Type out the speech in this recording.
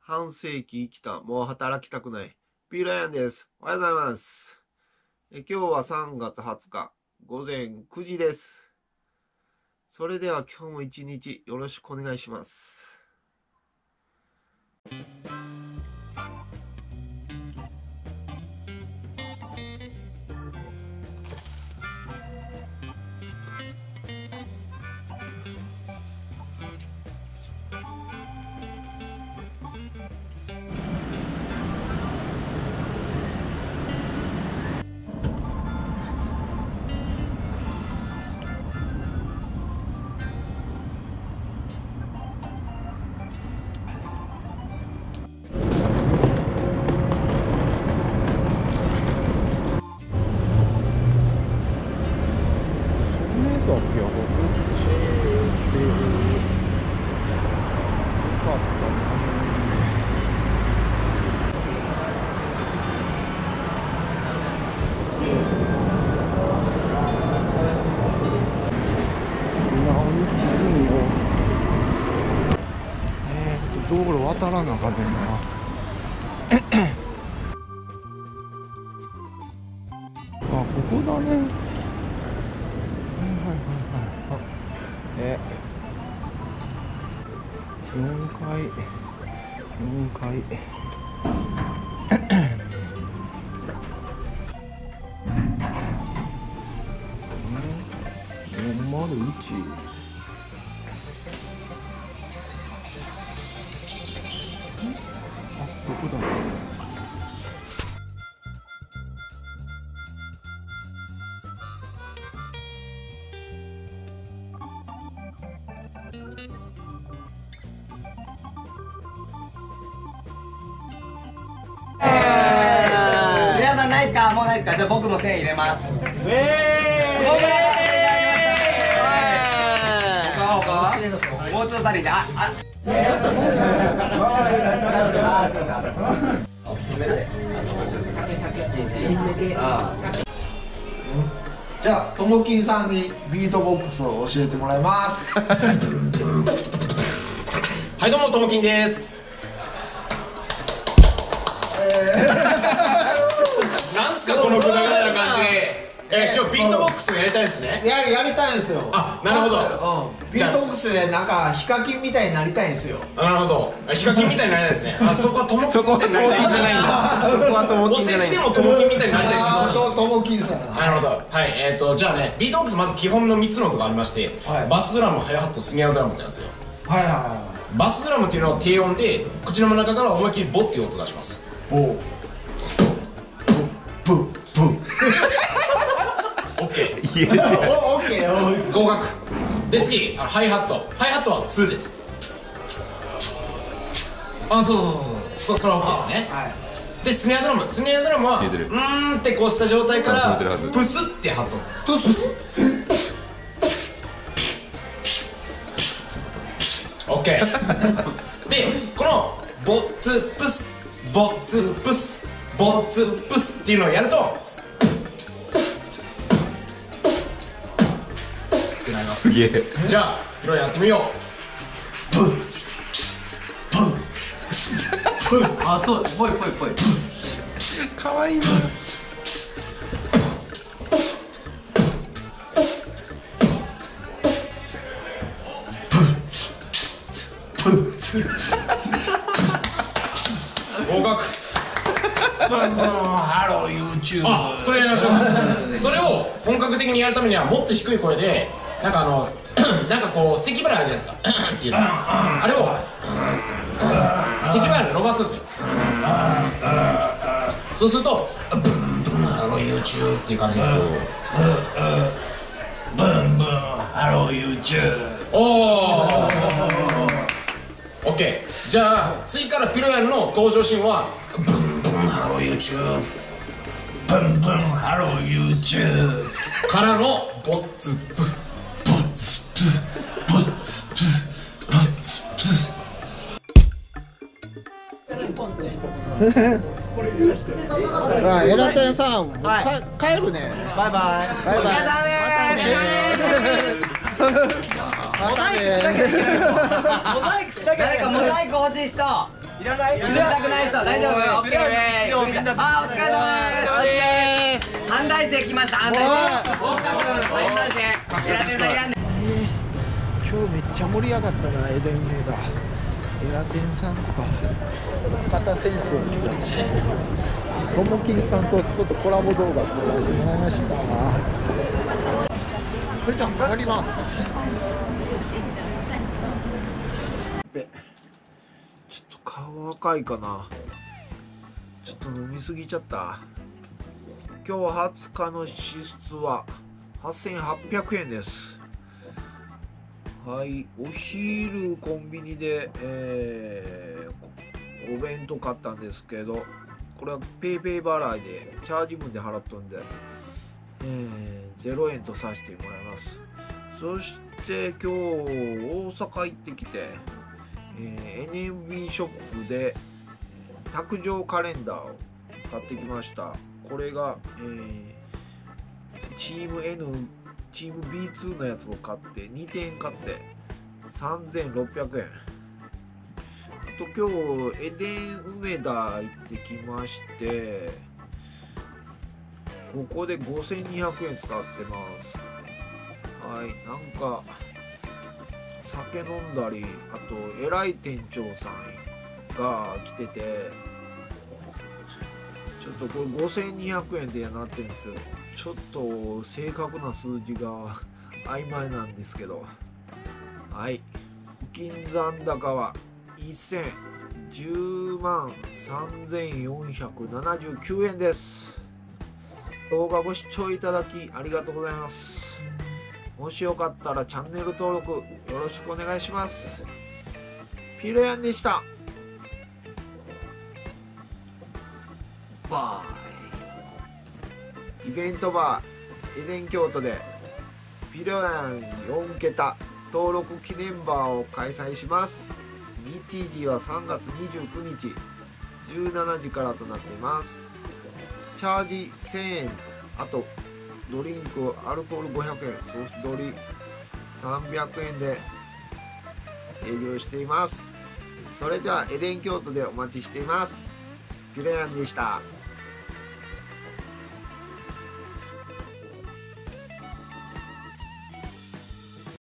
半世紀生きた、もう働きたくない。ピーラヤンです。おはようございます。今日は3月20日、午前9時です。それでは今日も一日よろしくお願いします。道路渡らなあかんねんな。あ、ここだね。4階。401。どこだろう。 皆さんないですか？もうないですか？じゃあ僕も1000円入れます。もうちょっと足りて、 じゃあともきんさんにビートボックスを教えてもらいます。 はい、どうもともきんです。なんすかこのくだらない感じ。今日ビートボックスやりたいですね。 やりたいんですよ。 あ、なるほど。 ビートボックスでなんかヒカキンみたいになりたいんですよ。 なるほど。ヒカキンみたいになりたいですね。あ、そこはともきんじゃないんだ。そこはともきんじゃないんだ。お世辞でもともきんみたいになりたい。 ああ、そうともきんさん。 なるほど。はい、じゃあね、ビートボックスまず基本の3つの音がありまして、バスドラム、ハイハット、スネアドラムってなんですよ。バスドラムっていうのは低音で、口の中から思いっきりボっていう音がします。ボー。ブッ。オッケー。 オッケー。 合格。で次、ハイハット。ハイハットは2です。あ、そうそれは OK ですね。でスネアドラム。スネアドラムはってこうした状態からプスって発音する。プス。オッケー。でこのボツプスボツプスボツプスっていうのをやると。 すげえ。 じゃあヒロやってみよう。 あ、そう、ぽい。 かわいいな。 合格。 ハロー YouTube。 あ、それやりましょう。それを本格的にやるためにはもっと低い声でなんかこう咳払いあるじゃないですか。っていうのあれを咳払い伸ばすんですよ。そうするとブンブンハロー YouTube っていう感じになるんですよ。 ブンブンハロー YouTube。 おー、オッケー。じゃあ次からピロヤンの登場シーンはブンブンハロー YouTube ブンブンハロー YouTube からのボッツプエラタヤさん、帰るね。 バイバイ。 バイバイ。またね。 モザイクしなきゃ。誰かモザイク欲しい人。 いらないたくない人大丈夫。オッケー。あ、お疲れ様です。阪大生来ました。阪大生。大田君、3大生。平手さんやんね。 今日めっちゃ盛り上がったな、エデンメーダー。エラテンさんとか中田先生来たし、ともきんさんとちょっとコラボ動画撮らせてもらいました。それじゃあ帰ります。ちょっと顔赤いかな。ちょっと飲みすぎちゃった。今日20日の支出は8800円です。はい、お昼コンビニで、お弁当買ったんですけど、これはペイペイ払いでチャージ分で払っとんで、0円とさせてもらいます。そして今日大阪行ってきて、NMB ショップで卓上カレンダーを買ってきました。これが、チーム B2 のやつを買って2点買って3600円。あと今日エデン梅田行ってきまして、ここで5200円使ってます。はい、なんか酒飲んだり、あと偉い店長さんが来てて、ちょっとこれ5200円でなってるんですよ。ちょっと正確な数字が曖昧なんですけど、はい、金残高は10万3479円です。動画ご視聴いただきありがとうございます。もしよかったらチャンネル登録よろしくお願いします。ピロヤンでした。バイ。イベントバーエデン京都でピロヤン4桁登録記念バーを開催します。日時は3月29日17時からとなっています。チャージ1000円、あとドリンクアルコール500円、ソフトドリ300円で営業しています。それではエデン京都でお待ちしています。ピロヤンでした。